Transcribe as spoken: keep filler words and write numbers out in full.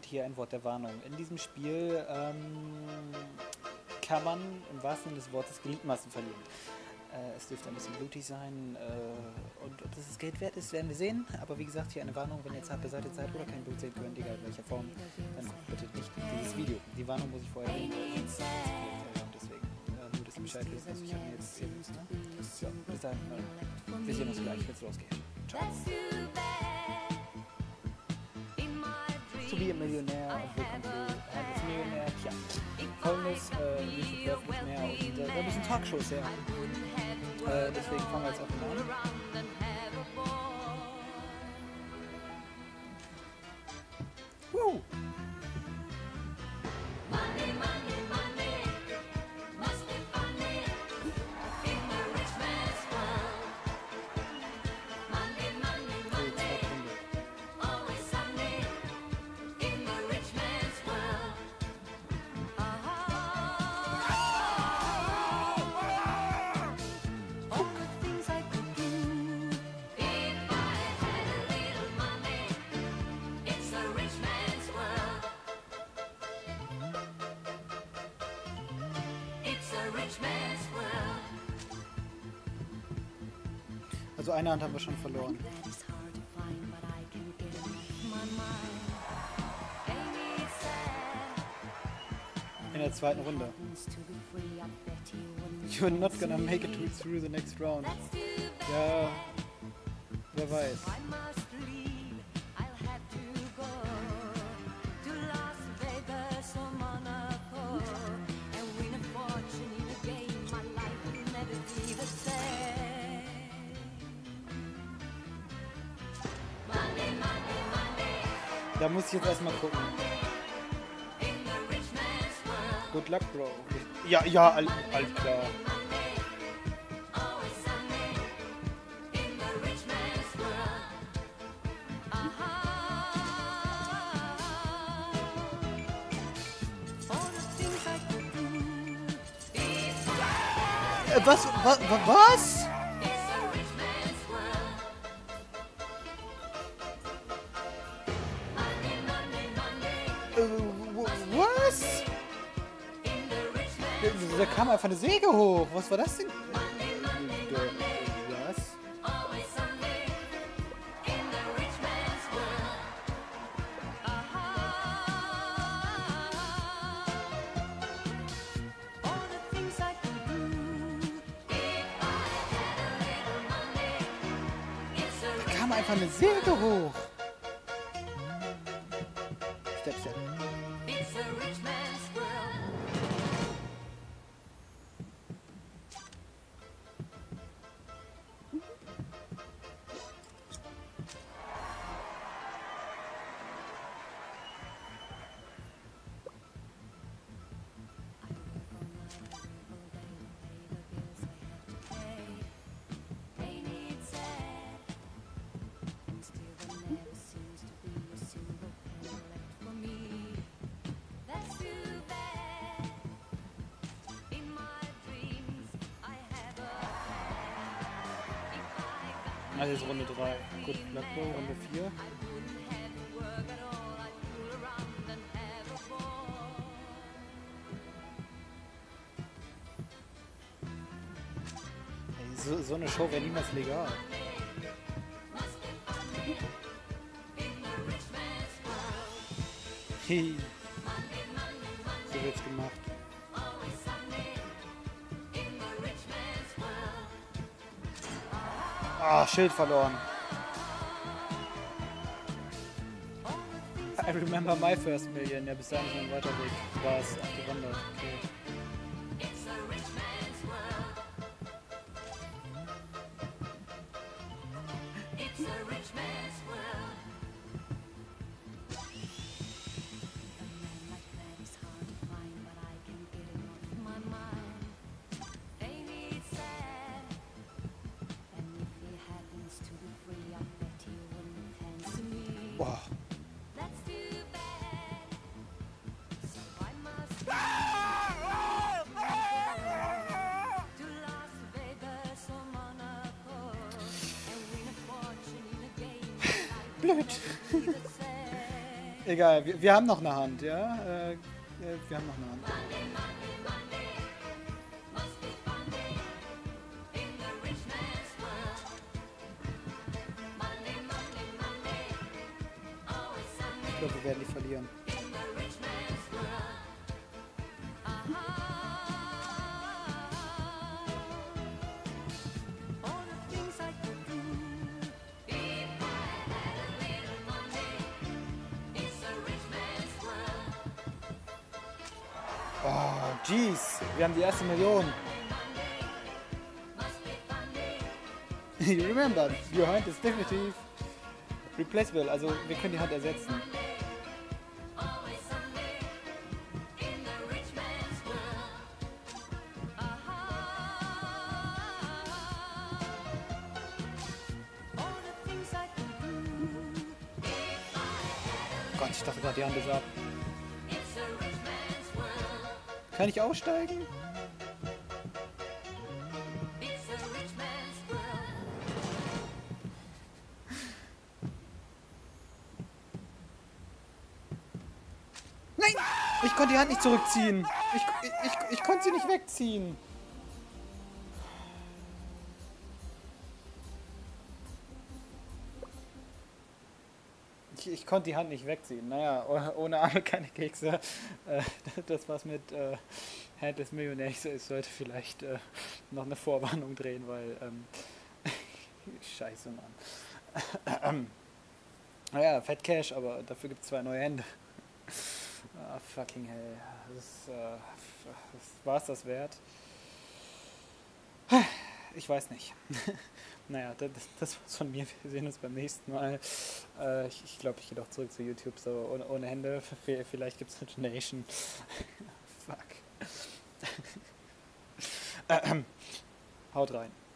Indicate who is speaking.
Speaker 1: hier ein Wort der Warnung. In diesem Spiel ähm, kann man im wahrsten Sinne des Wortes Gliedmaßen verlieren. Äh, es dürfte ein bisschen blutig sein äh, und ob das das Geld wert ist, werden wir sehen. Aber wie gesagt, hier eine Warnung, wenn ihr zart beseitigt seid oder kein Blut sehen könnt, egal in welcher Form, dann guckt bitte nicht dieses Video. Die Warnung muss ich vorher nehmen. Deswegen, äh, nur dass ihr Bescheid wisst, also ich habe mir jetzt zehn Minuten. Ja, bis dahin, äh, wir sehen uns gleich, wenn es losgeht. Ciao. To be a Millionär und willkommen zu Handels Millionär. Tja, folgendes, äh, YouTube läuft nicht mehr und äh, da müssen Talkshows her. Äh, deswegen fangen wir jetzt einfach mal an. Woo! Also eine Hand haben wir schon verloren. In der zweiten Runde. You're not gonna make it through the next round. Ja, wer weiß. Da muss ich jetzt erstmal gucken. Good luck, Bro. Ja, ja, all, all klar. Äh, was? Was? Was? Was? Da kam einfach eine Säge hoch. Was war das denn? Was? Da kam einfach eine Säge hoch. Step, step. Also jetzt Runde drei. Gut, Blackball, Runde vier. Hey, so, so eine Show wäre niemals legal. Hey. So wird's gemacht. Ah, Schild verloren. I remember my first million. Ja, bis dahin ist ein weiter Weg. War es abgewandert. Okay. Boah. Blöd. Egal, wir, wir haben noch eine Hand, ja? Äh, äh, wir haben noch eine Hand. Ich glaube, wir werden die verlieren. Oh, jeez, wir haben die erste Million. You remember, your hand is definitive replaceable, also wir können die Hand ersetzen. Gott, ich dachte gerade, die Hand ist ab. Kann ich aussteigen? Nein! Ich konnte die Hand nicht zurückziehen. Ich, ich, ich, ich konnte sie nicht wegziehen. Ich, ich konnte die Hand nicht wegziehen. Naja, ohne Arme keine Kekse. Äh, das war's mit äh, Handless Millionaire. Ich sollte vielleicht äh, noch eine Vorwarnung drehen, weil... Ähm, Scheiße, Mann. Naja, Fat Cash, aber dafür gibt es zwei neue Hände. Ah, fucking hell. Das ist, äh, war es das wert? Ich weiß nicht. Naja, das, das war's von mir. Wir sehen uns beim nächsten Mal. Äh, ich ich glaube, ich gehe doch zurück zu YouTube. So ohne, ohne Hände. Vielleicht gibt es eine Donation. Fuck. Haut rein.